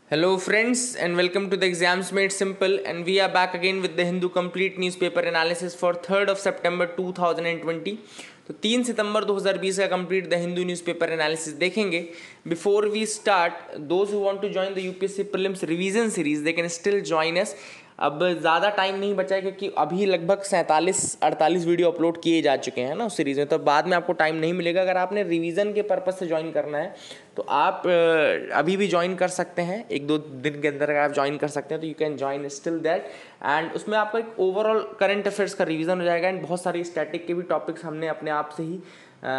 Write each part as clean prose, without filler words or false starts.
Hello friends and welcome to the Exams Made Simple, and we are back again with the Hindu Complete Newspaper Analysis for 3rd of September 2020. तो 3 सितंबर 2020 का complete the Hindu newspaper analysis देखेंगे. Before we start, those who want to join the UPSC prelims revision series they can still join us. अब ज़्यादा time नहीं बचा है क्योंकि अभी लगभग 47-48 वीडियो अपलोड किए जा चुके हैं ना उस सीरीज़ में, तो बाद में आपको टाइम नहीं मिलेगा. अगर आपने रिवीजन के पर्पज़ से ज्वाइन करना है तो आप अभी भी ज्वाइन कर सकते हैं. 1-2 दिन के अंदर अगर आप ज्वाइन कर सकते हैं तो you can join still that. And उसमें आपका एक ओवरऑल करंट अफेयर्स का रिवीजन हो जाएगा एंड बहुत सारी स्टैटिक के भी टॉपिक्स हमने अपने आप से ही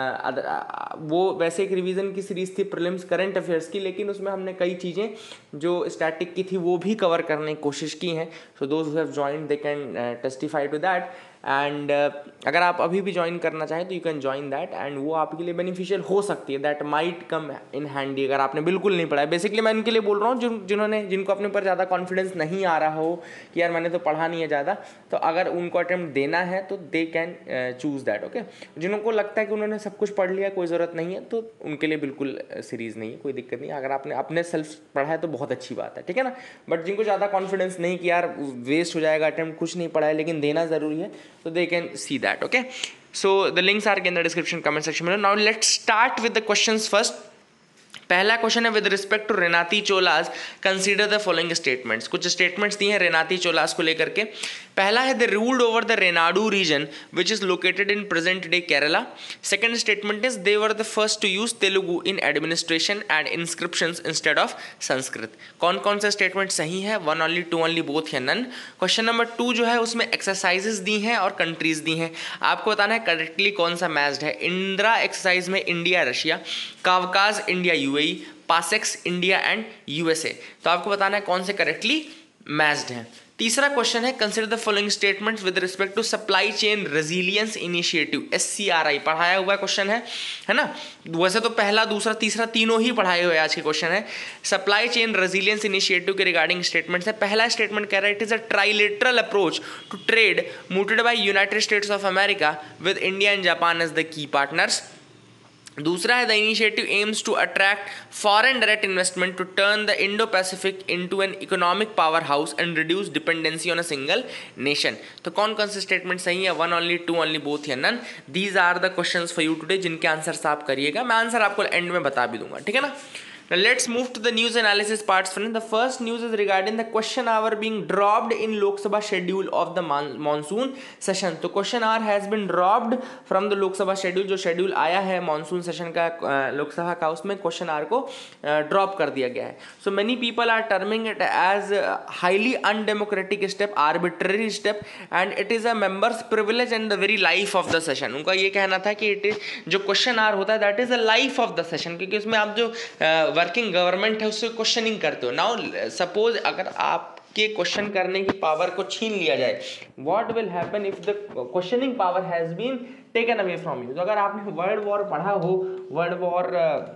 वो वैसे एक रिवीजन की सीरीज़ थी प्रीलिम्स करंट अफेयर्स की, लेकिन उसमें हमने कई चीज़ें जो स्टैटिक की थी वो भी कवर करने की कोशिश की हैं. So those who have joined they can testify to that. And अगर आप अभी भी ज्वाइन करना चाहें तो you can join that and वो आपके लिए बेनिफिशियल हो सकती है. That might come in handy अगर आपने बिल्कुल नहीं पढ़ा है. बेसिकली मैं उनके लिए बोल रहा हूँ जिनको अपने ऊपर ज़्यादा कॉन्फिडेंस नहीं आ रहा हो कि यार मैंने तो पढ़ा नहीं है ज़्यादा, तो अगर उनको अटेम्प्ट देना है तो they can choose that. Okay, जिनको लगता है कि उन्होंने सब कुछ पढ़ लिया, कोई ज़रूरत नहीं है, तो उनके लिए बिल्कुल सीरीज़ नहीं है, कोई दिक्कत नहीं. अगर आपने अपने सेल्फ पढ़ा है तो बहुत अच्छी बात है, ठीक है ना. बट जिनको ज़्यादा कॉन्फिडेंस नहीं कि यार वेस्ट हो जाएगा अटेम्प्ट, कुछ नहीं पढ़ा है लेकिन देना ज़रूरी है, तो they can see that. Okay, so the links are in the description comment section below. Now let's start with the questions first. पहला क्वेश्चन है with respect to Renati Cholas consider the following statements. कुछ स्टेटमेंट्स दिए हैं रेनाती चोलास को लेकर के. पहला है the ruled over the Renadu region which is located in present day Kerala. Second statement is they were the first to use Telugu in administration and inscriptions instead of Sanskrit. कौन कौन से स्टेटमेंट सही है? 1 ओनली, 2 ओनली, बोथ या नन. क्वेश्चन नंबर 2 जो है उसमें exercises दी हैं और कंट्रीज दी हैं. आपको बताना है करेक्टली कौन सा मैच्ड है. इंदिरा एक्सरसाइज में India Russia, Kavkaz India UAE, Passex India and USA. तो आपको बताना है कौन से करेक्टली मैच्ड हैं. तीसरा क्वेश्चन है consider the following statements with respect to supply chain resilience initiative. SCRI पढ़ाया हुआ क्वेश्चन है ना. वैसे तो पहला, दूसरा, तीसरा तीनों ही पढ़ाए हुए आज के क्वेश्चन है. सप्लाई चेन रेजिलियंस इनिशिएटिव के रिगार्डिंग स्टेटमेंट्स है. पहला स्टेटमेंट कह रहा है it is a trilateral approach to trade mooted by United States of America with India and Japan as the key partners. दूसरा है the initiative aims to attract foreign direct investment to turn the Indo Pacific into an economic power house and reduce dependency on a single nation. तो कौन कौन से statement सही है? 1 only, 2 only, both या none. These are the questions for you today जिनके answers आप करिएगा. मैं आंसर आपको एंड में बता भी दूंगा, ठीक है ना. Now let's move to the news analysis parts. Friend, the first news is regarding the question hour being dropped in Lok Sabha schedule of the monsoon session. तो question hour has been dropped from the Lok Sabha schedule. जो schedule आया है monsoon session का लोकसभा का, उसमें question hour को drop कर दिया गया है. So many people are terming it as highly undemocratic step, arbitrary step, and it is a member's privilege and the very life of the session. उनका ये कहना था कि it is जो question hour होता है that is the life of the session, क्योंकि उसमें आप जो वर्किंग गवर्नमेंट है उससे क्वेश्चनिंग करते हो. नाउ सपोज अगर आपके क्वेश्चन करने की पावर को छीन लिया जाए, what will happen if the questioning power has been taken away from you. तो अगर आपने वर्ल्ड वॉर पढ़ा हो, वर्ल्ड वॉर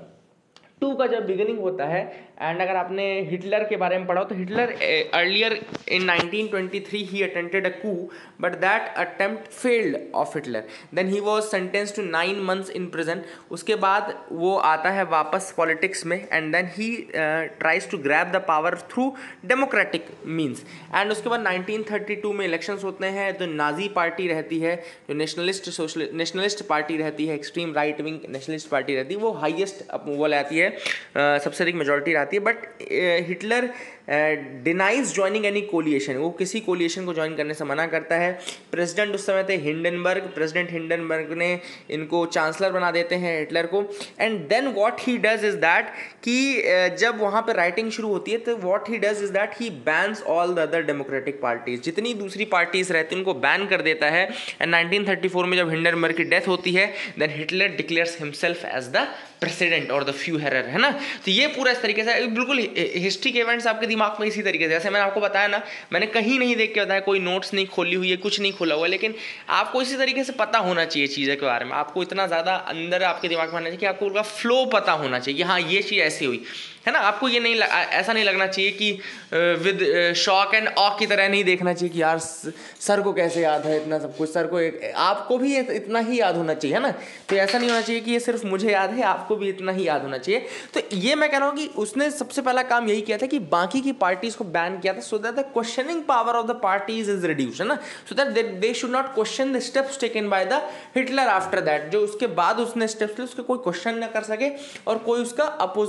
2 का जब बिगिनिंग होता है, एंड अगर आपने हिटलर के बारे में पढ़ा हो तो Hitler earlier in 1923 he attempted a coup, but that attempt failed of Hitler. Then he was sentenced to 9 months in prison. उसके बाद वो आता है वापस पॉलिटिक्स में and then he tries to grab the power through democratic means. And उसके बाद 1932 में इलेक्शंस होते हैं, तो नाजी पार्टी रहती है, जो नेशनलिस्ट पार्टी रहती है, extreme right wing nationalist party रहती है, वो हाईएस्ट अप्रूवल आती है, सबसे अधिक मेजॉरिटी आती है. But Hitler denies joining any coalition. वो किसी कोलिएशन को ज्वाइन करने से मना करता है. प्रेसिडेंट उस समय थे हिंडनबर्ग. प्रेसिडेंट हिंडनबर्ग ने इनको चांसलर बना देते हैं हिटलर को. And then what he does is that कि जब वहाँ पे राइटिंग शुरू होती है तो what he does is that he bans all the other democratic parties. जितनी दूसरी पार्टीज रहती हैं उनको बैन कर देता है. एंड 1934 में जब हिंडनबर्ग की डेथ होती है, then Hitler declares himself as the president और द फ्यूहरर, है ना. तो ये पूरा इस तरीके से बिल्कुल हिस्ट्री के इवेंट्स आपके दिमाग में इसी तरीके से, जैसे मैंने आपको बताया ना, मैंने कहीं नहीं देख के बताया, कोई नोट्स नहीं खोली हुई है, कुछ नहीं खोला हुआ है, लेकिन आपको इसी तरीके से पता होना चाहिए चीज़ों के बारे में. आपको इतना ज़्यादा अंदर आपके दिमाग में आना चाहिए कि आपको उनका फ्लो पता होना चाहिए. हाँ, ये चीज़ ऐसी हुई. है ना। आपको ये नहीं ऐसा नहीं लगना चाहिए कि विद शॉक एंड ऑक की तरह नहीं देखना चाहिए कि यार सर को कैसे याद है इतना सब कुछ, सर को आपको भी इतना ही याद होना चाहिए, है ना। तो ऐसा नहीं होना चाहिए कि ये सिर्फ मुझे याद है, आपको भी इतना ही याद होना चाहिए। तो ये मैं कह रहा हूँ कि उसने सबसे पहला काम यही किया था कि बाकी की पार्टीज को बैन किया था, so that the questioning power of the parties is reduced, है ना, so that they should not question the steps taken by the Hitler after that. जो उसके बाद उसने स्टेप्स लिए उसके कोई क्वेश्चन ना कर सके और कोई उसका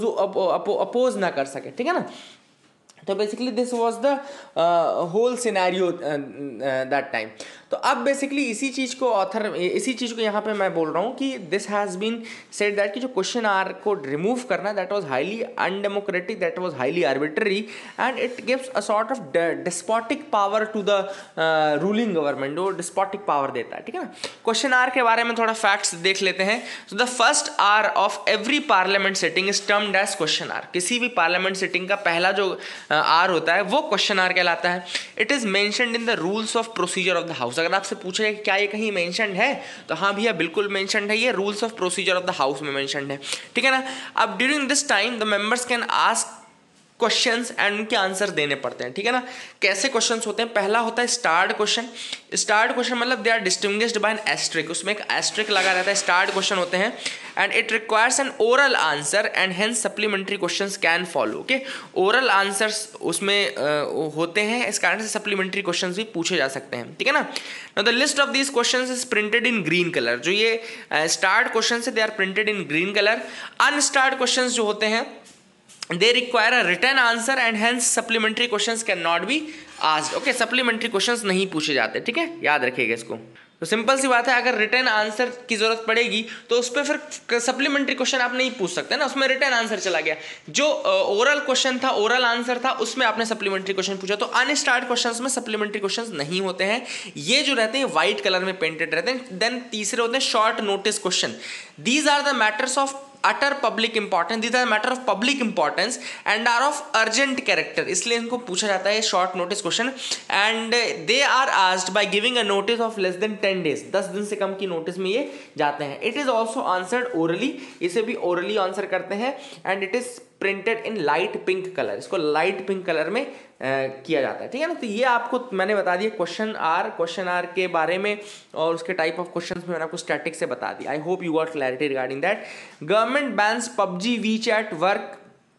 अपोज ना कर सके, ठीक है ना। तो basically this was the whole scenario that time. तो अब बेसिकली इसी चीज़ को यहाँ पे मैं बोल रहा हूँ कि this has been said that कि जो क्वेश्चन आर को रिमूव करना that was highly undemocratic, that was highly arbitrary and it gives a sort of despotic power to the ruling government, जो डिस्पोटिक पावर देता है, ठीक है ना। क्वेश्चन आर के बारे में थोड़ा फैक्ट्स देख लेते हैं। So the first hour of every parliament sitting is termed as question hour. किसी भी पार्लियामेंट सिटिंग का पहला जो आर होता है वो क्वेश्चन आर कहलाता है। It is mentioned in the rules of procedure of the house. अगर आपसे पूछे कि क्या ये कहीं मेंशन्ड है, तो हाँ भैया बिल्कुल मेंशन्ड है, ये rules of procedure of the house में मेंशन्ड है, ठीक है ना। अब during this time the members can ask questions and उनके आंसर देने पड़ते हैं, ठीक है ना। कैसे क्वेश्चंस होते हैं? पहला होता है स्टार्ड क्वेश्चन। स्टार्ड क्वेश्चन मतलब they are distinguished by an asterisk, उसमें एक एस्ट्रिक लगा रहता है, स्टार्ड क्वेश्चन होते हैं। And it requires an oral answer and hence supplementary questions can follow, okay. Oral answers उसमें होते हैं, इस कारण से सप्लीमेंट्री क्वेश्चंस भी पूछे जा सकते हैं, ठीक है ना। Now the list of these questions is printed in green colour. जो ये स्टार्ड क्वेश्चंस है they are printed in green colour. Unstarred questions जो होते हैं they require a written answer and hence supplementary questions cannot be asked, okay। supplementary questions नहीं पूछे जाते, ठीक है, याद रखिएगा इसको। तो सिंपल सी बात है, अगर रिटर्न आंसर की जरूरत पड़ेगी तो उस पर फिर सप्लीमेंट्री क्वेश्चन आप नहीं पूछ सकते ना, उसमें रिटर्न आंसर चला गया। जो ओरल क्वेश्चन था, ओरल आंसर था, उसमें आपने सप्लीमेंट्री क्वेश्चन पूछा। तो अनस्टार्ड क्वेश्चंस में सप्लीमेंट्री क्वेश्चंस नहीं होते हैं, ये जो रहते हैं व्हाइट कलर में पेंटेड रहते हैं। देन तीसरे होते हैं short notice question. These are the matters of utter public importance, these are matter of public importance and are of urgent character, इसलिए इनको पूछा जाता है short notice question. And they are asked by giving a notice of less than 10 days, 10 दिन से कम की notice में ये जाते हैं। It is also answered orally, इसे भी ओरली आंसर करते हैं। And it is printed in light pink colour, इसको लाइट पिंक कलर में किया जाता है, ठीक है ना। तो ये आपको मैंने बता दिया क्वेश्चन आर के बारे में, और उसके टाइप ऑफ क्वेश्चंस में मैंने आपको स्टैटिक से बता दिया। I hope you got clarity regarding that. Government bans PUBG, WeChat work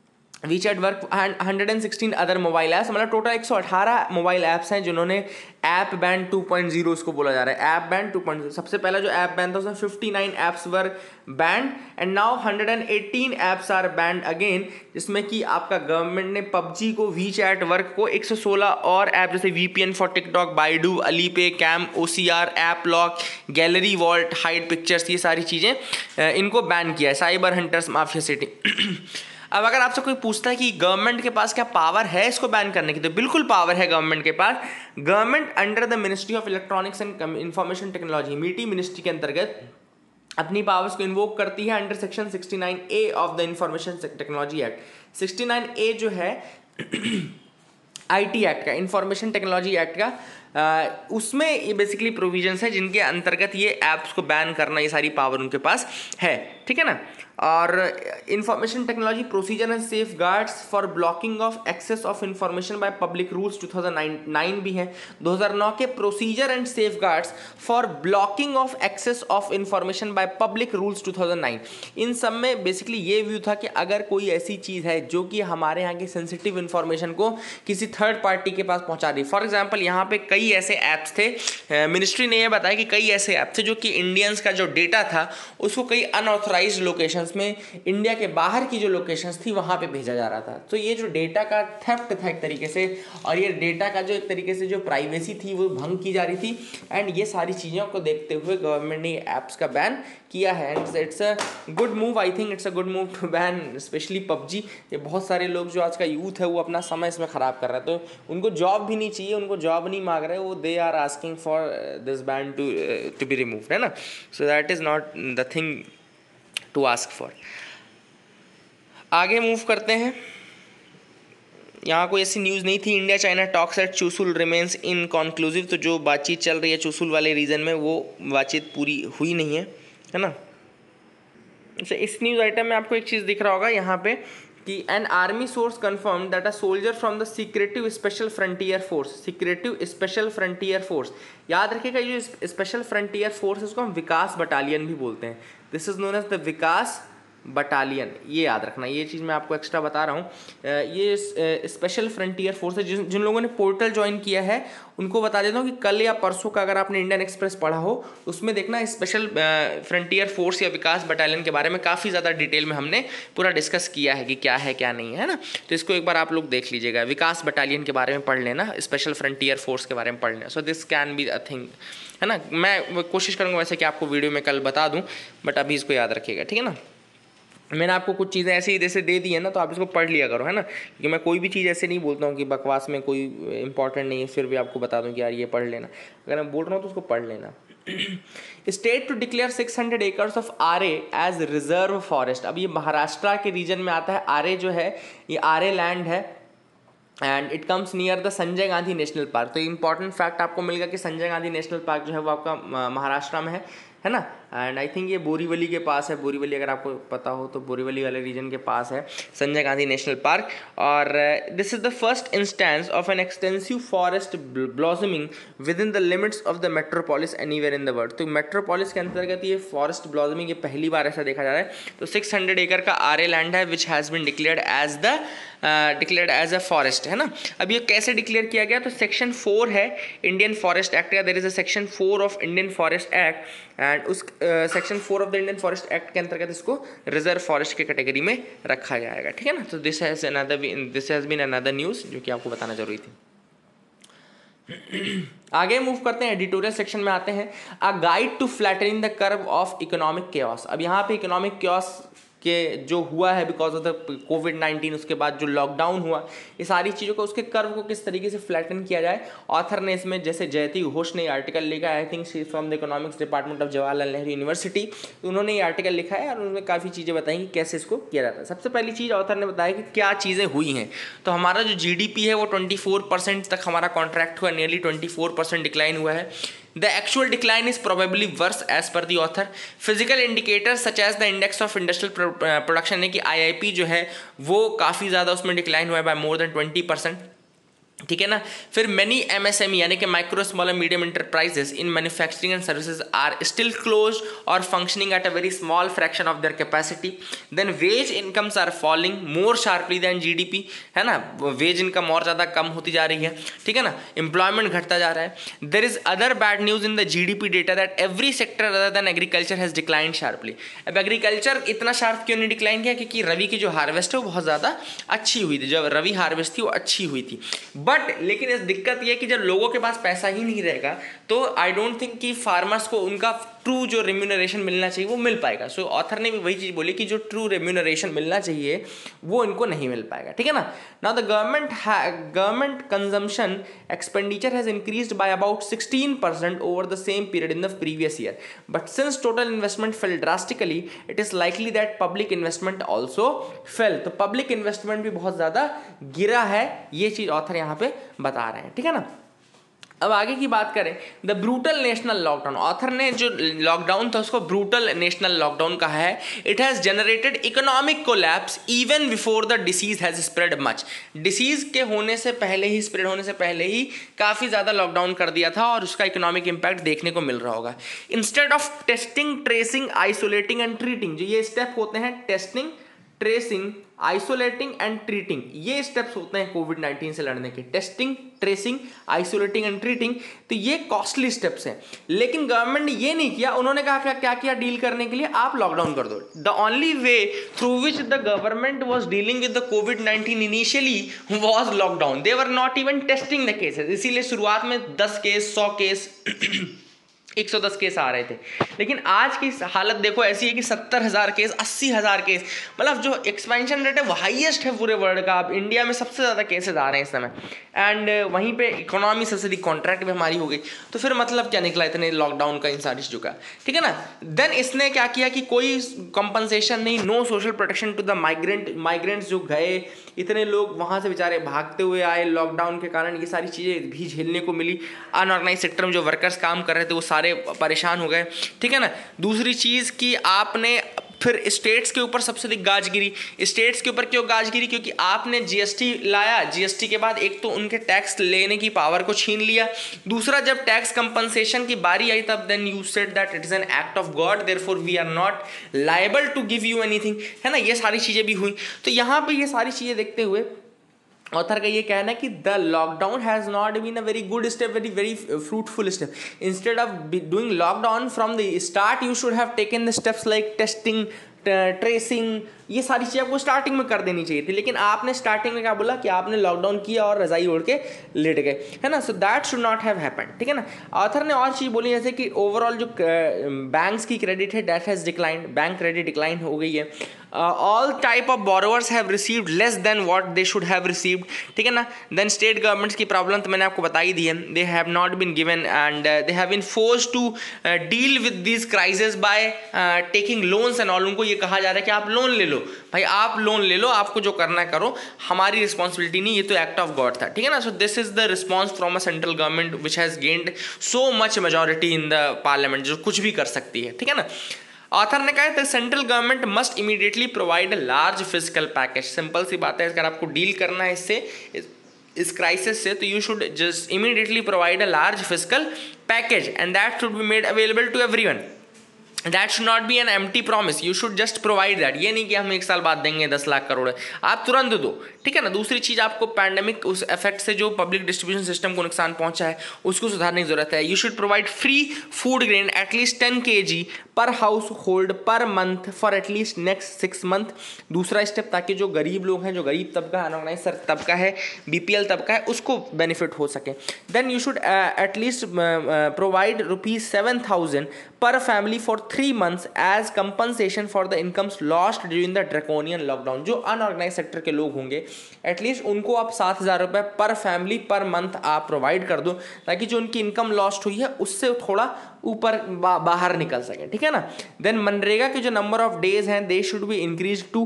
and 116 other mobile apps, मतलब टोटल 118 मोबाइल ऐप्स हैं जिन्होंने ऐप बैन 2.0 उसको बोला जा रहा है, ऐप बैन 2.0। सबसे पहला जो ऐप बैन था उसमें 59 apps were banned and now 118 apps are banned again, जिसमें कि आपका गवर्नमेंट ने पबजी को, वीचैट वर्क को, 116 और ऐप जैसे VPN for TikTok, Baidu, Alipay, cam, OCR, app lock, gallery vault, hide pictures, ये सारी चीज़ें इनको बैन किया है। Cyber hunters, mafia setting. अब अगर आपसे कोई पूछता है कि गवर्नमेंट के पास क्या पावर है इसको बैन करने की, तो बिल्कुल पावर है गवर्नमेंट के पास। Government under the ministry of electronics and information technology, MITI ministry के अंतर्गत अपनी पावर्स को इन्वोक करती है under section 69A of the information technology act. 69A जो है IT एक्ट का, इंफॉर्मेशन टेक्नोलॉजी एक्ट का, उसमें ये बेसिकली प्रोविजंस है जिनके अंतर्गत ये ऐप्स को बैन करना, ये सारी पावर उनके पास है, ठीक है ना। और information technology procedure and safeguards for blocking of access of information by public rules 2009 भी है। 2009 के procedure and safeguards for blocking of access of information by public rules 2009, इन सब में बेसिकली ये व्यू था कि अगर कोई ऐसी चीज़ है जो कि हमारे यहाँ की सेंसिटिव इंफॉर्मेशन को किसी थर्ड पार्टी के पास पहुँचा रही, फॉर एग्जाम्पल यहाँ पे कई ऐसे ऐप्स थे, मिनिस्ट्री ने यह बताया कि कई ऐसे ऐप थे जो कि इंडियंस का जो डेटा था उसको कई अनऑथराइज्ड लोकेशंस में, इंडिया के बाहर की जो लोकेशंस थी वहां पे भेजा जा रहा था। तो ये जो डेटा का थेफ्ट था एक तरीके से, और ये डेटा का जो एक तरीके से जो प्राइवेसी थी वो भंग की जा रही थी। एंड ये सारी चीज़ों को देखते हुए गवर्नमेंट ने ऐप्स का बैन किया है। And it's a good move, I think it's a good move to ban specially PUBG. ये बहुत सारे लोग जो आज का यूथ है वो अपना समय इसमें ख़राब कर रहा है, तो उनको जॉब भी नहीं चाहिए, उनको जॉब नहीं मांग रहे, वो they are asking for this ban to be removed, है ना। So that is not the thing to ask for. आगे मूव करते हैं। यहाँ कोई ऐसी न्यूज़ नहीं थी। India China talks at Chushul remains inconclusive, तो जो बातचीत चल रही है चूसुल वाले रीजन में वो बातचीत पूरी हुई नहीं है, है ना। इस न्यूज़ आइटम में आपको एक चीज़ दिख रहा होगा यहाँ पे कि an army source confirm that a soldier from the secretive special frontier force, याद रखिएगा ये जो स्पेशल फ्रंटियर फोर्स है उसको हम विकास बटालियन भी बोलते हैं। This is known as the Vikas battalion, ये याद रखना, ये चीज़ मैं आपको एक्स्ट्रा बता रहा हूँ। ये स्पेशल फ्रंटियर फोर्स है। जिन लोगों ने पोर्टल ज्वाइन किया है उनको बता देता हूँ कि कल या परसों का अगर आपने इंडियन एक्सप्रेस पढ़ा हो उसमें देखना स्पेशल फ्रंटियर फोर्स या विकास बटालियन के बारे में काफ़ी ज़्यादा डिटेल में हमने पूरा डिस्कस किया है कि क्या है क्या नहीं है ना। तो इसको एक बार आप लोग देख लीजिएगा, विकास बटालियन के बारे में पढ़ लेना, स्पेशल फ्रंटियर फोर्स के बारे में पढ़ लेना। So this can be a thing, है ना। मैं कोशिश करूँगा वैसे कि आपको वीडियो में कल बता दूँ, बट अभी इसको याद रखिएगा, ठीक है ना। मैंने आपको कुछ चीज़ें ऐसे ही जैसे दे दी है ना, तो आप इसको पढ़ लिया करो, है ना। क्योंकि मैं कोई भी चीज़ ऐसे नहीं बोलता हूँ कि बकवास में कोई इंपॉर्टेंट नहीं है फिर भी आपको बता दूँ कि यार ये पढ़ लेना। अगर मैं बोल रहा हूँ तो उसको पढ़ लेना। State to declare 600 acres of Aarey as reserve forest. अब ये महाराष्ट्र के रीजन में आता है। आरे जो है ये आरे लैंड है and it comes near the Sanjay Gandhi national park. तो इंपॉर्टेंट फैक्ट आपको मिलेगा कि संजय गांधी नेशनल पार्क जो है वो आपका महाराष्ट्र में है ना। एंड आई थिंक ये बोरीवली के पास है। बोरीवली अगर आपको पता हो तो बोरीवली वाले रीजन के पास है संजय गांधी नेशनल पार्क। और this is the first instance of an extensive forest blossoming within the limits of the metropolis anywhere in the world. तो मेट्रोपोलिस के अंतर्गत ये फॉरेस्ट ब्लॉसमिंग ये पहली बार ऐसा देखा जा रहा है। तो 600 एकड़ का आरे लैंड है which has been declared as a forest, है ना। अब ये कैसे डिक्लेयर किया गया, तो सेक्शन 4 है इंडियन फॉरेस्ट एक्ट का। There is a section 4 of Indian forest act and उस section 4 of the Indian forest act के अंतर्गत इसको रिजर्व फॉरेस्ट की कैटेगरी में रखा जाएगा, ठीक है ना। तो this has been another news जो कि आपको बताना जरूरी थी। आगे मूव करते हैं, एडिटोरियल सेक्शन में आते हैं। A guide to flattening the curve of economic chaos. अब यहाँ पे इकोनॉमिक केओस के जो हुआ है बिकॉज ऑफ द कोविड-19, उसके बाद जो लॉकडाउन हुआ, ये सारी चीज़ों को उसके कर्व को किस तरीके से फ्लैटन किया जाए। ऑथर ने इसमें जैसे जयति घोष ने आर्टिकल लिखा है, I think she from the economics department of Jawaharlal Nehru university. तो उन्होंने ये आर्टिकल लिखा है और उन्होंने काफ़ी चीज़ें बताई कि कैसे इसको किया जाता है। सबसे पहली चीज़ ऑथर ने बताया कि क्या चीज़ें हुई हैं। तो हमारा जो GDP है वो 24% तक हमारा कॉन्ट्रैक्ट हुआ, नियरली 24% डिक्लाइन हुआ है। The actual decline is probably worse as per the author. Physical indicators such as the index of industrial production है कि IIP जो है वो काफ़ी ज़्यादा उसमें डिक्लाइन हुआ है by more than 20%, ठीक है ना। फिर मेनी MSME यानी कि micro small and medium enterprises in manufacturing and services are still close or functioning at a very small fraction of their capacity. Then wage incomes are falling more sharply than GDP, है ना। Veg income और ज़्यादा कम होती जा रही है, ठीक है ना। एम्प्लॉयमेंट घटता जा रहा है। There is other bad news in the GDP data that every sector other than agriculture has declined sharply. अब एग्रीकल्चर इतना शार्प क्यों नहीं डिक्लाइन किया, क्योंकि रवि की जो हार्वेस्ट है वो बहुत ज़्यादा अच्छी हुई थी। जब रवि हार्वेस्ट थी वो अच्छी हुई थी, बट लेकिन इस दिक्कत ये कि जब लोगों के पास पैसा ही नहीं रहेगा तो आई डोंट थिंक कि फार्मर्स को उनका ट्रू जो रेम्यूनरेशन मिलना चाहिए वो मिल पाएगा। सो ऑथर ने भी वही चीज़ बोली कि जो ट्रू रेम्यूनरेशन मिलना चाहिए वो इनको नहीं मिल पाएगा, ठीक है ना। Now the government consumption expenditure has increased by about 16% over the same period in the previous year, but since total investment fell drastically it is likely that public investment also fell. तो public investment भी बहुत ज़्यादा गिरा है, ये चीज़ author यहाँ पे बता रहे हैं, ठीक है ना। अब आगे की बात करें, the brutal national lockdown. Author ने जो लॉकडाउन था उसको ब्रूटल नेशनल लॉकडाउन कहा है। It has generated economic collapse even before the disease has spread much. Disease के होने से पहले ही, स्प्रेड होने से पहले ही काफ़ी ज़्यादा लॉकडाउन कर दिया था और उसका इकोनॉमिक इम्पैक्ट देखने को मिल रहा होगा। Instead of testing, tracing, isolating and treating, जो ये स्टेप होते हैं testing, tracing, isolating and treating, ये स्टेप्स होते हैं कोविड-19 से लड़ने के। Testing, tracing, isolating and treating, तो ये कॉस्टली स्टेप्स हैं। लेकिन गवर्नमेंट ने ये नहीं किया। उन्होंने कहा क्या किया डील करने के लिए, आप लॉकडाउन कर दो। The only way through which the government was dealing with the कोविड-19 initially was lockdown. They were not even testing the cases. इसीलिए शुरुआत में 10 केस, 100 केस 110 केस आ रहे थे, लेकिन आज की हालत देखो ऐसी है कि 70,000 केस, 80,000 केस, मतलब जो एक्सपेंशन रेट है वो हाईएस्ट है पूरे वर्ल्ड का। अब इंडिया में सबसे ज़्यादा केसेस आ रहे हैं इस समय, एंड वहीं पे इकोनॉमी सबसे बड़ी कॉन्ट्रैक्ट भी हमारी हो गई। तो फिर मतलब क्या निकला इतने लॉकडाउन का, इन सारी चीज़ों का, ठीक है ना। देन इसने क्या किया कि कोई कंपनसेशन नहीं, no social protection to the migrants जो गए, इतने लोग वहाँ से बेचारे भागते हुए आए लॉकडाउन के कारण, ये सारी चीज़ें भी झेलने को मिली। अनऑर्गेनाइज सेक्टर में जो वर्कर्स काम कर रहे थे वो सारे परेशान हो गए, ठीक है ना। दूसरी चीज़ कि आपने फिर स्टेट्स के ऊपर सबसे अधिक गाज गिरी। स्टेट्स के ऊपर क्यों गाज गिरी? क्योंकि आपने जीएसटी लाया, जीएसटी के बाद एक तो उनके टैक्स लेने की पावर को छीन लिया, दूसरा जब टैक्स कंपनसेशन की बारी आई तब then you said that it is an act of God, therefore we are not liable to give you anything, है ना। ये सारी चीजें भी हुई। तो यहाँ पे ये सारी चीजें देखते हुए ऑथर का ये कहना है कि the lockdown has not been a very good step, very fruitful step. Instead of doing lockdown from the start you should have taken the steps like testing, tracing, ये सारी चीज़ें आपको स्टार्टिंग में कर देनी चाहिए थी, लेकिन आपने स्टार्टिंग में क्या बोला कि आपने लॉकडाउन किया और रजाई ओढ़ के लेट गए, है ना। So that should not have happened, ठीक है ना। ऑथर ने और चीज़ बोली जैसे कि ओवरऑल जो बैंक्स की क्रेडिट है that has decline, bank credit decline हो गई है। All type of borrowers have received less than what they should have received, ठीक है ना। देन स्टेट गवर्नमेंट्स की प्रॉब्लम तो मैंने आपको बताई दी है, they have not been given and they have been forced to deal with this crisis by taking loans and all. उनको ये कहा जा रहा है कि आप लोन ले लो भाई, आप लोन ले लो, आपको जो करना है करो, हमारी रिस्पॉन्सिबिलिटी नहीं, ये तो एक्ट ऑफ गॉड था, ठीक है ना। So this is the response from a central government which has gained so much majority in the parliament, जो कुछ भी कर सकती है, ठीक है ना। ऑथर ने कहा है central government must immediately provide a large physical package. Simple सी बात है, अगर आपको डील करना है इससे, इस क्राइसिस से, तो you should just immediately provide a large physical package and that should be made available to everyone. That should not be an empty promise, you should just provide that. ये नहीं कि हम 1 साल बाद देंगे 10 लाख करोड़, आप तुरंत दो, ठीक है ना। दूसरी चीज़, आपको पैंडेमिक उस इफेक्ट से जो पब्लिक डिस्ट्रीब्यूशन सिस्टम को नुकसान पहुंचा है उसको सुधारने की जरूरत है। You should provide free food grain at least 10 kg per हाउस होल्ड per month for at least next 6 month. दूसरा स्टेप, ताकि जो गरीब लोग हैं, जो गरीब तबका, अनऑर्गेनाइज तबका है, BPL तबका है, उसको बेनिफिट हो सके। Then you should at least provide ₹7,000 per family for 3 months as compensation for the incomes lost during the draconian lockdown। जो अनऑर्गेनाइज सेक्टर के लोग होंगे एटलीस्ट उनको आप 7,000 रुपये पर फैमिली पर मंथ आप प्रोवाइड कर दो, ताकि जो उनकी इनकम लॉस्ट हुई है उससे थोड़ा ऊपर बाहर निकल सके, ठीक है ना। देन मनरेगा के जो नंबर ऑफ डेज हैं they should be increase to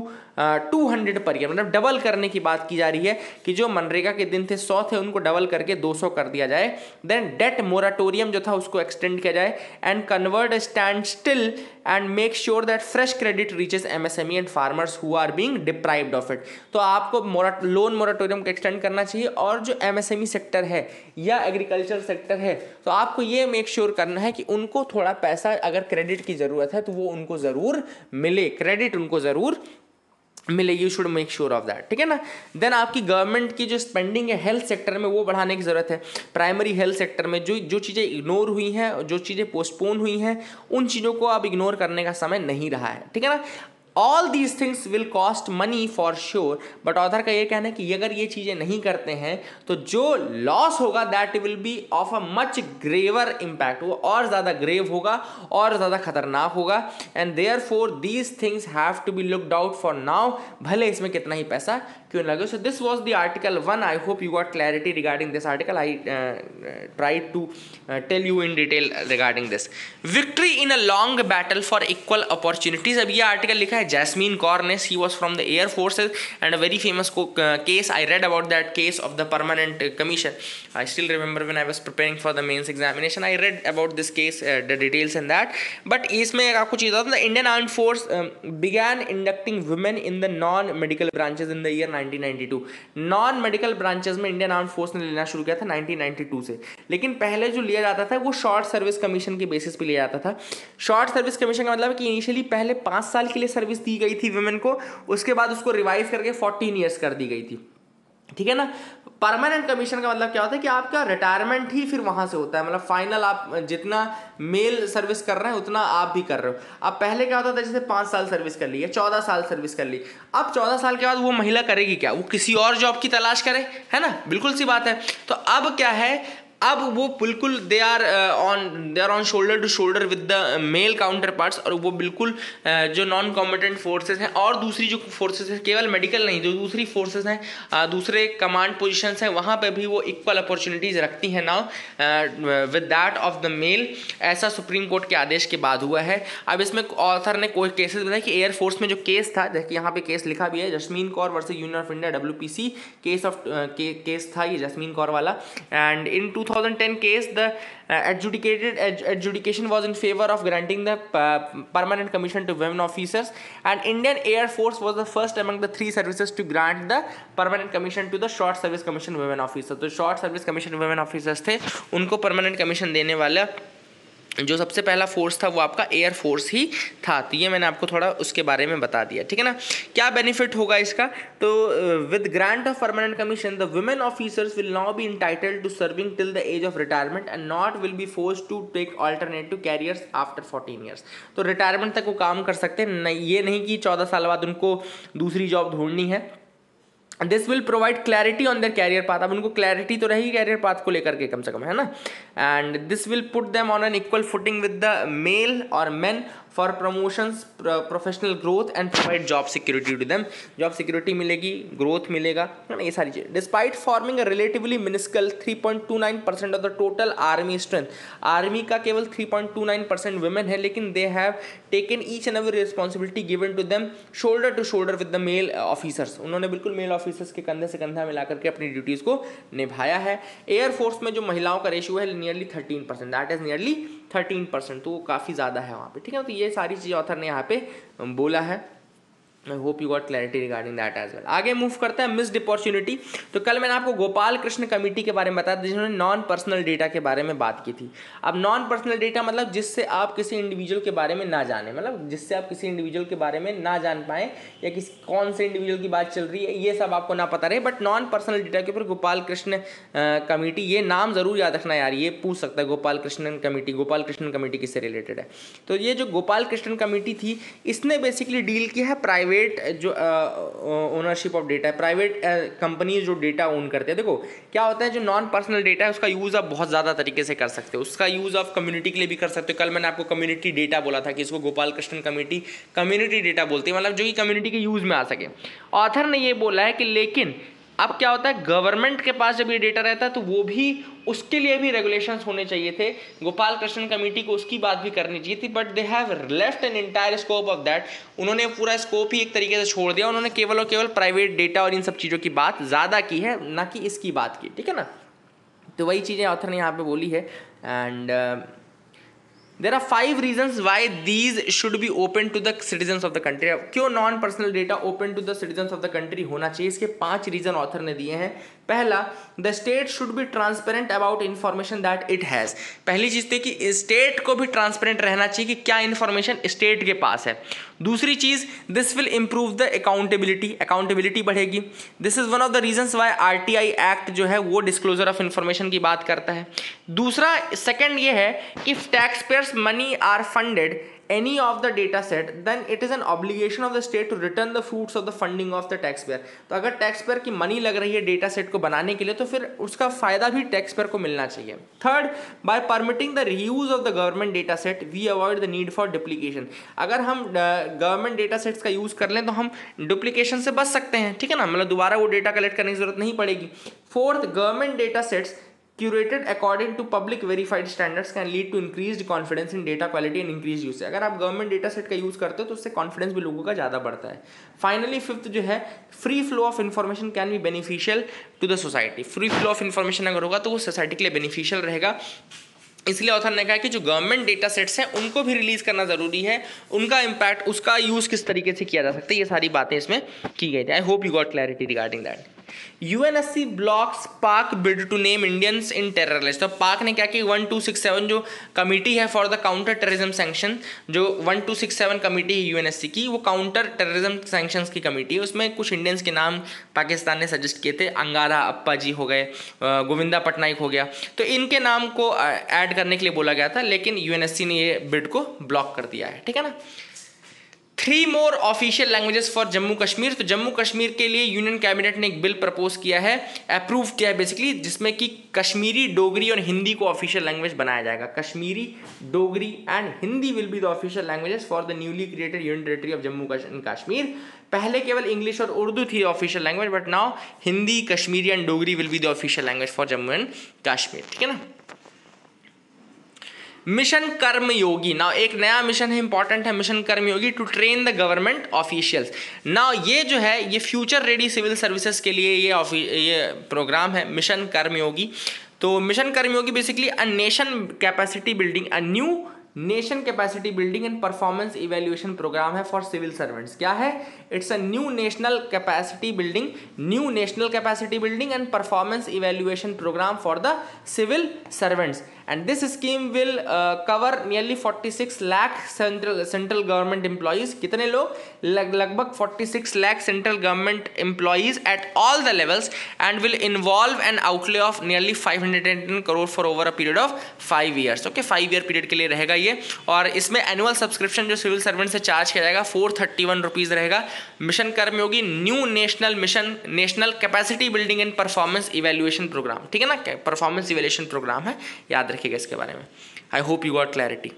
200 per year, मतलब डबल करने की बात की जा रही है कि जो मनरेगा के दिन थे 100 थे, उनको डबल करके 200 कर दिया जाए। देन डेट मोराटोरियम जो था उसको एक्सटेंड किया जाए and convert standstill and make sure that fresh credit reaches MSME and farmers who are being deprived of it. तो आपको लोन मोराटोरियम को एक्सटेंड करना चाहिए, और जो MSME सेक्टर है या एग्रीकल्चर सेक्टर है, तो आपको ये मेक श्योर करना है कि उनको थोड़ा पैसा अगर क्रेडिट की ज़रूरत है तो वो उनको ज़रूर मिले, क्रेडिट उनको ज़रूर मिले। You should make sure of that, ठीक है ना। देन आपकी गवर्नमेंट की जो स्पेंडिंग है हेल्थ सेक्टर में वो बढ़ाने की ज़रूरत है। प्राइमरी हेल्थ सेक्टर में जो चीज़ें इग्नोर हुई हैं, जो चीज़ें पोस्टपोन हुई हैं, उन चीज़ों को अब इग्नोर करने का समय नहीं रहा है, ठीक है ना। All these things will cost money for sure, but author का ये कहना है कि अगर ये चीज़ें नहीं करते हैं तो जो लॉस होगा that will be of a much graver impact, वो और ज़्यादा ग्रेव होगा और ज़्यादा खतरनाक होगा। And therefore these things have to be looked out for now, भले इसमें कितना ही पैसा क्यों लगे। So this was the article 1। I hope you got clarity regarding this article. I tried to tell you in detail regarding this. Victory in a long battle for equal opportunities. अब ये article लिखा है Jasmine Cornes, he was from the Air Forces and a very famous case. I read about that case of the Permanent Commission. I still remember when I was preparing for the mains examination, I read about this case, the details in that. But इसमें आपको चीज़ आता है, the Indian Armed Force began inducting women in the non-medical branches in the year 1992. Non-medical branches में Indian Armed Force ने लेना शुरू किया था 1992 से, लेकिन पहले जो लिया जाता था वो शॉर्ट सर्विस कमीशन के बेसिस पे लिया जाता था। शॉर्ट सर्विस कमीशन का मतलब है कि इनिशियली पहले 5 साल के लिए सर्विस दी गई थी वुमेन को, उसके बाद उसको रिवाइव करके 14 ईयर्स कर दी गई थी, ठीक है ना। परमानेंट कमीशन का मतलब क्या होता है कि आपका रिटायरमेंट ही फिर वहां से होता है, मतलब फाइनल आप जितना मेल सर्विस कर रहे हैं उतना आप भी कर रहे हो। अब पहले क्या होता था, जैसे 5 साल सर्विस कर ली है, 14 साल सर्विस कर ली, अब 14 साल के बाद वो महिला करेगी क्या, वो किसी और जॉब की तलाश करे, है ना, बिल्कुल सी बात है। तो अब क्या है, अब वो बिल्कुल they are on shoulder to shoulder with the male counterparts, और वो बिल्कुल जो नॉन कॉम्बेटेंट फोर्सेस हैं और दूसरी जो फोर्सेस हैं, केवल मेडिकल नहीं, जो दूसरी फोर्सेस हैं, दूसरे कमांड पोजीशंस हैं, वहाँ पे भी वो इक्वल अपॉर्चुनिटीज़ रखती हैं now with that of the male. ऐसा सुप्रीम कोर्ट के आदेश के बाद हुआ है। अब इसमें ऑथर ने कोई केसेस बताया कि एयरफोर्स में जो केस था, जैसे यहाँ पे केस लिखा भी है, Jasmine Kaur versus union of India WPC case था ये जस्मीन कौर वाला, and in 2010 case, the adjudication was in favor of granting the permanent commission to women officers, and Indian Air Force was the first among the three services to grant the permanent commission to the short service commission women officers. तो short service commission women officers थे, उनको permanent commission देने वाला जो सबसे पहला force था वो आपका एयर फोर्स ही था। तो ये मैंने आपको थोड़ा उसके बारे में बता दिया, ठीक है ना। क्या बेनिफिट होगा इसका, तो with grant of permanent commission the women officers will now be entitled to serving till the age of retirement and not will be force to take alternative careers after 14 years. तो retirement तक वो काम कर सकते हैं, ये नहीं कि 14 साल बाद उनको दूसरी जॉब ढूंढनी है। This will provide clarity on their career path, अब उनको क्लैरिटी तो रहेगी कैरियर पाथ को लेकर के कम से कम, है ना। And this will put them on an equal footing with the male और men for promotions, professional growth and provide job security to them. Job security मिलेगी, ग्रोथ मिलेगा, है ना, ये सारी चीज़ें। Despite forming a relatively miniscule 3.29% of the total army strength, army का केवल 3.29% वुमेन है, लेकिन they have taken each and every responsibility given to them shoulder to shoulder with the male officers. उन्होंने बिल्कुल मेल ऑफिसर्स के कंधे से कंधा मिला करके अपनी ड्यूटीज़ को निभाया है। एयर फोर्स में जो महिलाओं का रेशियो है नियरली 13%, दैट इज नियरली 13%, तो काफ़ी ज़्यादा है वहाँ पे, ठीक है। तो ये सारी चीज़ें ऑथर ने यहाँ पे बोला है। I hope you got clarity regarding that as well. आगे मूव करते हैं मिस्ड अपॉर्चुनिटी। तो कल मैंने आपको गोपाल कृष्ण कमेटी के बारे में बताया जिन्होंने नॉन पर्सनल डेटा के बारे में बात की थी। अब नॉन पर्सनल डेटा मतलब जिससे आप किसी इंडिविजुअल के बारे में ना जाने, मतलब जिससे आप किसी इंडिविजुअल के बारे में ना जान पाएँ या किसी कौन से इंडिविजुअल की बात चल रही है ये सब आपको ना पता रहे, बट नॉन पर्सनल डेटा के ऊपर गोपाल कृष्ण कमेटी, ये नाम ज़रूर याद रखना यार, ये पूछ सकता है गोपाल कृष्णन कमेटी, गोपाल कृष्णन कमेटी किससे रिलेटेड है। तो ये जो गोपाल कृष्णन कमेटी थी इसने बेसिकली डील किया है प्राइवेट जो ओनरशिप ऑफ डेटा है, प्राइवेट कंपनीज जो डेटा ओन करते हैं। देखो क्या होता है, जो नॉन पर्सनल डेटा है उसका यूज़ आप बहुत ज़्यादा तरीके से कर सकते हो, उसका यूज़ आप कम्युनिटी के लिए भी कर सकते हो। कल मैंने आपको कम्युनिटी डेटा बोला था कि इसको Gopal Krishnan committee community data बोलती है, मतलब जो कि कम्युनिटी के यूज़ में आ सके। ऑथर ने ये बोला है कि लेकिन अब क्या होता है, गवर्नमेंट के पास जब ये डेटा रहता है तो वो भी, उसके लिए भी रेगुलेशंस होने चाहिए थे। गोपाल कृष्णन कमेटी को उसकी बात भी करनी चाहिए थी, but they have left an entire scope of that. उन्होंने पूरा स्कोप ही एक तरीके से छोड़ दिया, उन्होंने केवल और केवल प्राइवेट डेटा और इन सब चीज़ों की बात ज़्यादा की है, ना कि इसकी बात की, ठीक है ना। तो वही चीज़ें ऑथर ने यहाँ पे बोली है। And there are 5 reasons why these should be open to the citizens of the country। क्यों non personal data open to the citizens of the country होना चाहिए, इसके 5 रीजन ऑथर ने दिए हैं। पहला, the state should be transparent about information that it has. पहली चीज़ थी कि स्टेट को भी ट्रांसपेरेंट रहना चाहिए कि क्या इन्फॉर्मेशन स्टेट के पास है। दूसरी चीज़, this will improve the accountability, accountability बढ़ेगी। This is one of the reasons why RTI act जो है वो डिस्क्लोजर ऑफ इन्फॉर्मेशन की बात करता है। दूसरा, सेकेंड ये है, if tax payers money are funded any of the data set then it is an obligation of the state to return the fruits of the funding of the taxpayer। तो अगर tax payer की money लग रही है data set को बनाने के लिए तो फिर उसका फायदा भी टैक्स पेयर को मिलना चाहिए। Third, by permitting the reuse of the government data set we avoid the need for duplication. अगर हम गवर्नमेंट डेटा सेट्स का यूज कर लें तो हम डुप्लीकेशन से बच सकते हैं, ठीक है ना, मतलब दोबारा वो डेटा कलेक्ट करने की जरूरत नहीं पड़ेगी। Fourth, government data sets curated according to public verified standards can lead to increased confidence in data quality and increased use। अगर आप गवर्नमेंट डेटा सेट का यूज करते हो तो उससे कॉन्फिडेंस भी लोगों का ज़्यादा बढ़ता है। फाइनली फिफ्थ जो है, free flow of information can be beneficial to the society. Free flow of information अगर होगा तो वो सोसाइटी के लिए बेनिफिशियल रहेगा। इसलिए ऑथर ने कहा कि जो गवर्नमेंट डेटा सेट्स हैं उनको भी रिलीज करना जरूरी है, उनका इम्पैक्ट, उसका यूज़ किस तरीके से किया जा सकता है, ये सारी बातें इसमें की गई थी। I hope you got clarity regarding that. UNSC blocks Pak bid to name Indians in terror list. तो पाक ने क्या कि 1267 जो कमिटी है for the counter terrorism sanction, जो 1267 कमिटी है UNSC की, वो काउंटर टेररिज्म सैंक्शंस की कमिटी है। उसमें कुछ इंडियंस के नाम पाकिस्तान ने सजेस्ट किए थे, अंगारा अप्पा जी हो गए, गोविंदा पटनायक हो गया, तो इनके नाम को ऐड करने के लिए बोला गया था, लेकिन UNSC ने ये बिड को ब्लॉक कर दिया है, ठीक है ना। 3 more official languages for Jammu Kashmir. तो जम्मू कश्मीर के लिए यूनियन कैबिनेट ने एक बिल प्रपोज किया है, अप्रूव किया है बेसिकली, जिसमें कि कश्मीरी, डोगरी और हिंदी को ऑफिशियल लैंग्वेज बनाया जाएगा। Kashmiri, Dogri and Hindi will be the official languages for the newly created union territory of Jammu and Kashmir. पहले केवल इंग्लिश और उर्दू थी official language, but now Hindi, Kashmiri and Dogri will be the official language for Jammu and Kashmir, ठीक है ना। मिशन कर्मयोगी, ना एक नया मिशन है, इंपॉर्टेंट है, mission Karmayogi to train the government officials. ना ये जो है ये फ्यूचर रेडी सिविल सर्विसेज के लिए ये प्रोग्राम है, मिशन कर्मयोगी। तो mission Karmayogi basically a nation capacity building, a new nation capacity building and performance evaluation programme है फॉर सिविल सर्वेंट्स। क्या है? It's a new national capacity building and performance evaluation programme for the civil servants, and this scheme will cover nearly 46 lakh central government employees. कितने लोग? लगभग 46 lakh central government employees at all the levels, and will involve an outlay of nearly 510 crore for over a period of 5 years. Okay, 5 year period के लिए रहेगा ये। और इसमें annual subscription जो सिविल सर्वेंट से चार्ज किया जाएगा 431 रुपीज रहेगा। Mission Karmayogi new national capacity building and performance evaluation programme, ठीक है ना, परफॉर्मेंस इवेल्युएशन प्रोग्राम है, याद रखिएगा इसके बारे में। I hope you got clarity.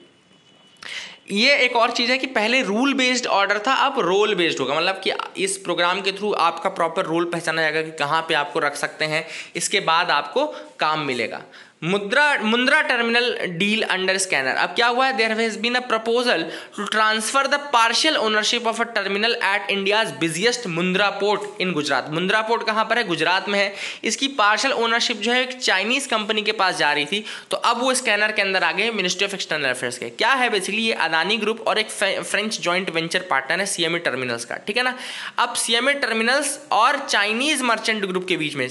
ये एक और चीज़ है कि पहले रूल बेस्ड ऑर्डर था, अब रोल बेस्ड होगा, मतलब कि इस प्रोग्राम के थ्रू आपका प्रॉपर रोल पहचाना जाएगा कि कहाँ पे आपको रख सकते हैं, इसके बाद आपको काम मिलेगा। Mundra terminal deal under scanner. अब क्या हुआ है? There has been a proposal to transfer the partial ownership of a terminal at India's biggest Mundra port in Gujarat. Mundra port कहाँ पर है? गुजरात में है। इसकी पार्शियल ओनरशिप जो है एक चाइनीज कंपनी के पास जा रही थी, तो अब वो स्कैनर के अंदर आ गए मिनिस्ट्री ऑफ एक्सटर्नल अफेयर्स के। क्या है बेसिकली? ये अदानी ग्रुप और एक फ्रेंच जॉइंट वेंचर पार्टनर है सीएमए टर्मिनल्स का, ठीक है ना। अब सीएमए टर्मिनल्स और चाइनीज मर्चेंट ग्रुप के बीच में,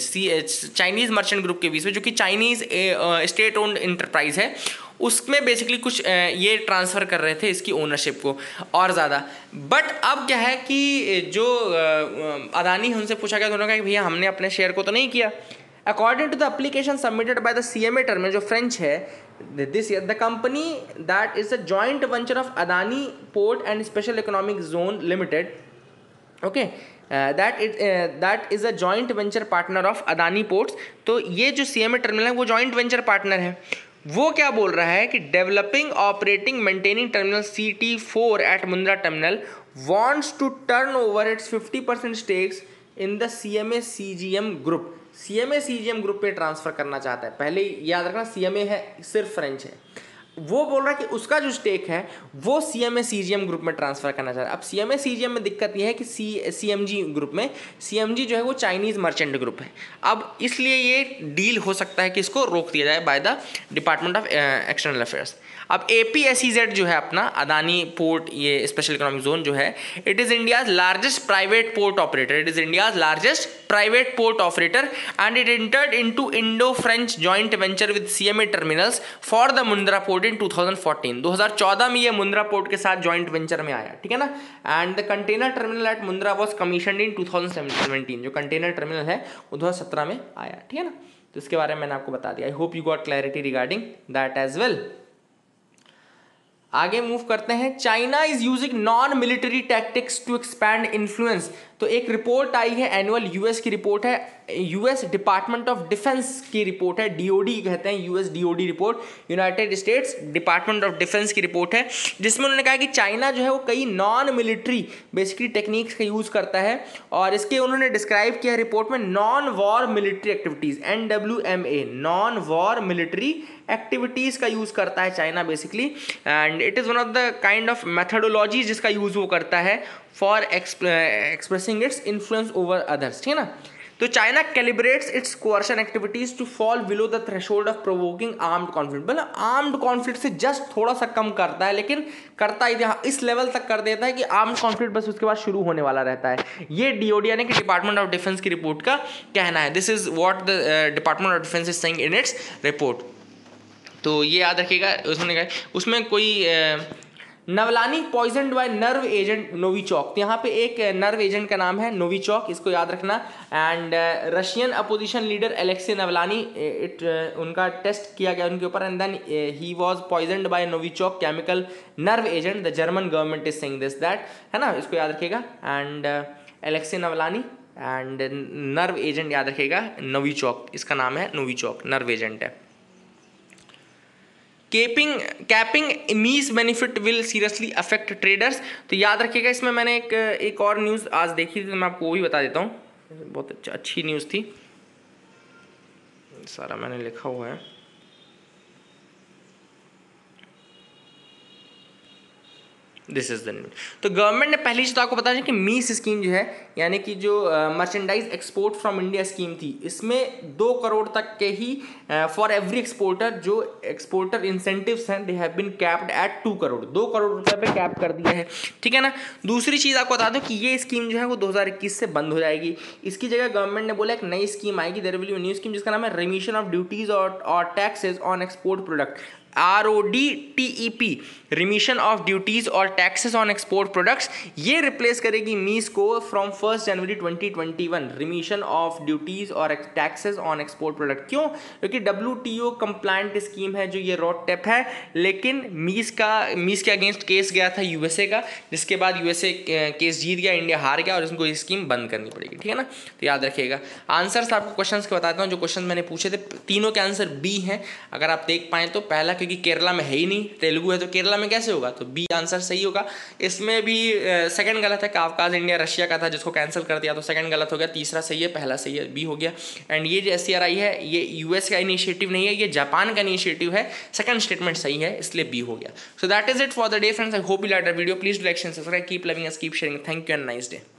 जो कि चाइनीज स्टेट ओन्ड इंटरप्राइज है, उसमें बेसिकली कुछ ये ट्रांसफ़र कर रहे थे इसकी ओनरशिप को और ज़्यादा। बट अब क्या है कि जो अदानी, उनसे पूछा गया, उन्होंने कहा कि भैया हमने अपने शेयर को तो नहीं किया। According to the application submitted by the CMA terminal, जो फ्रेंच है, this the company that is a joint venture of Adani port and special economic zone limited, okay, that is a joint venture partner of Adani ports. तो ये जो CMA terminal है वो joint venture partner है। वो क्या बोल रहा है कि developing operating maintaining terminal CT4 at Mundra terminal wants to turn over its 50% stakes in the CMA CGM group. CMA CGM group पे ट्रांसफर करना चाहता है। पहले याद रखना, सीएमए है सिर्फ फ्रेंच है, वो बोल रहा है कि उसका जो स्टेक है वो सीएमए सीजीएम ग्रुप में ट्रांसफर करना चाह रहा है। अब सीएमए सीजीएम में दिक्कत यह है कि सीएमजी ग्रुप में, सीएमजी जो है वो चाइनीज मर्चेंट ग्रुप है। अब इसलिए ये डील हो सकता है कि इसको रोक दिया जाए by the department of external affairs. अब APSEZ जो है अपना अदानी पोर्ट, ये स्पेशल इकोनॉमिक जोन जो है, it is India's largest private port operator and it entered into Indo French joint venture with CMA terminals for the Mundra port in 2014। 2014 में ये Mundra port के साथ जॉइंट वेंचर में आया, ठीक है ना। And the container terminal at Mundra was commissioned in 2017। जो कंटेनर टर्मिनल है वो 2017 में आया, ठीक है ना। तो इसके बारे में मैंने आपको बता दिया। I hope you got clarity regarding that as well. आगे मूव करते हैं। China is using non military tactics to expand influence. तो एक रिपोर्ट आई है, एनुअल यूएस की रिपोर्ट है, यूएस डिपार्टमेंट ऑफ डिफेंस की रिपोर्ट है, DOD कहते हैं, US DOD report, United States department of defence की रिपोर्ट है, जिसमें उन्होंने कहा कि चाइना जो है वो कई नॉन मिलिट्री बेसिकली टेक्निक्स का यूज़ करता है, और इसके उन्होंने डिस्क्राइब किया रिपोर्ट में non war military activities, NWMA, non war military activities का यूज़ करता है China basically. And it is one of the kind of methodology जिसका यूज़ वो करता है for expressing its influence over others, ठीक है ना। तो China calibrates its coercion activities to fall below the threshold of provoking armed conflict. मतलब armed conflict से जस्ट थोड़ा सा कम करता है, लेकिन करता ही इस लेवल तक कर देता है कि आर्म्ड कॉन्फ्लिक्ट बस उसके बाद शुरू होने वाला रहता है। ये DOD यानी कि डिपार्टमेंट ऑफ डिफेंस की रिपोर्ट का कहना है। This is what the department of defence is saying in its report. तो ये याद रखिएगा। उसमें कोई Navalny poisoned by nerve agent Novichok. तो यहाँ पे एक नर्व एजेंट का नाम है नोविचॉक, इसको याद रखना। And Russian opposition leader Alexei Navalny, उनका टेस्ट किया गया उनके ऊपर, and then he was poisoned by Novichok chemical nerve agent. The German government is saying this that, है ना, इसको याद रखिएगा। And Alexei Navalny and nerve agent याद रखिएगा नोविचॉक, इसका नाम है नोविचॉक, नर्व एजेंट है। Capping MEIS benefit will seriously affect traders. तो याद रखिएगा, इसमें मैंने एक और न्यूज़ आज देखी थी, तो मैं आपको वो भी बता देता हूँ। बहुत अच्छी न्यूज़ थी, सारा मैंने लिखा हुआ है। This is the news. तो गवर्नमेंट ने पहली चीज तो आपको बता दें कि मीस स्कीम जो है, यानी कि जो merchandise export from India scheme थी, इसमें 2 करोड़ तक के ही फॉर एवरी एक्सपोर्टर जो एक्सपोर्टर इंसेंटिव्स हैं they have been capped at 2 crore, 2 crore रुपए पे कैप कर दिया है, ठीक है ना। दूसरी चीज आपको बता दूं कि ये स्कीम जो है वो 2021 से बंद हो जाएगी। इसकी जगह गवर्नमेंट ने बोला एक नई स्कीम आएगी, there will be new scheme जिसका नाम है रिमिशन ऑफ ड्यूटीज और taxes on export product, RODTEP, remission of duties और टैक्सेस ऑन एक्सपोर्ट प्रोडक्ट्स। ये रिप्लेस करेगी मीस को फ्रॉम 1 जनवरी 2021, रिमिशन ऑफ ड्यूटीज और टैक्सेस ऑन एक्सपोर्ट प्रोडक्ट। क्यों? क्योंकि WTO कंप्लायंट स्कीम है जो ये रोडटेप है, लेकिन मीस के अगेंस्ट केस गया था USA का, जिसके बाद USA केस जीत गया, इंडिया हार गया और इसको ये स्कीम बंद करनी पड़ेगी, ठीक है ना। तो याद रखिएगा। आंसर्स आपको क्वेश्चंस के बताता हूँ, जो क्वेश्चन मैंने पूछे थे तीनों के आंसर बी हैं, अगर आप देख पाएँ तो। पहला क्योंकि केरला में है ही नहीं, तेलुगु है तो केरला में कैसे होगा, तो बी आंसर सही होगा। इसमें भी सेकंड गलत है, काफकाज इंडिया रशिया का था जिसको कैंसिल कर दिया, तो सेकंड गलत हो गया। तीसरा सही है, पहला सही है, बी हो गया। एंड ये जो SCRI है ये US का इनिशिएटिव नहीं है, ये जापान का इनिशिएटिव है, सेकंड स्टेटमेंट सही है, इसलिए बी हो गया। So that is it for the day friends, I hope you like the video, please do like and subscribe, keep loving us, keep sharing, thank you and nice day.